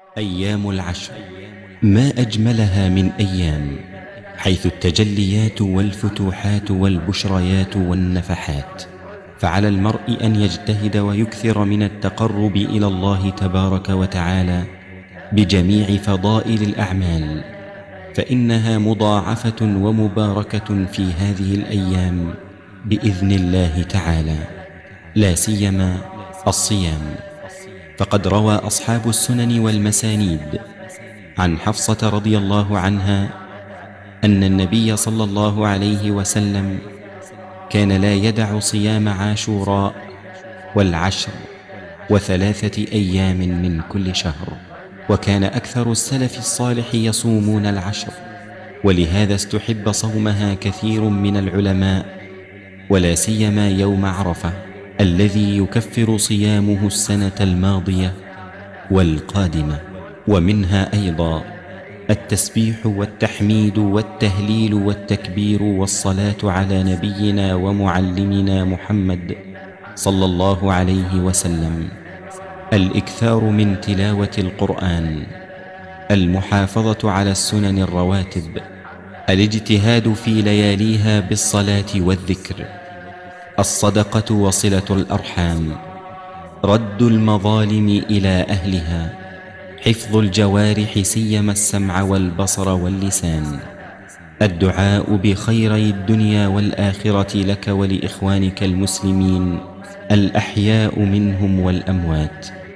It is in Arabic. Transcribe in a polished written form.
أيام العشر ما أجملها من أيام، حيث التجليات والفتوحات والبشريات والنفحات. فعلى المرء أن يجتهد ويكثر من التقرب إلى الله تبارك وتعالى بجميع فضائل الأعمال، فإنها مضاعفة ومباركة في هذه الأيام بإذن الله تعالى، لا سيما الصيام. فقد روى أصحاب السنن والمسانيد عن حفصة رضي الله عنها أن النبي صلى الله عليه وسلم كان لا يدع صيام عاشوراء والعشر وثلاثة أيام من كل شهر. وكان أكثر السلف الصالح يصومون العشر، ولهذا استحب صومها كثير من العلماء، ولا سيما يوم عرفة الذي يكفر صيامه السنة الماضية والقادمة. ومنها أيضا التسبيح والتحميد والتهليل والتكبير والصلاة على نبينا ومعلمنا محمد صلى الله عليه وسلم، الإكثار من تلاوة القرآن، المحافظة على السنن الرواتب، الاجتهاد في لياليها بالصلاة والذكر، الصدقة وصلة الأرحام، رد المظالم إلى أهلها، حفظ الجوارح سيما السمع والبصر واللسان، الدعاء بخيري الدنيا والآخرة لك ولإخوانك المسلمين الأحياء منهم والأموات.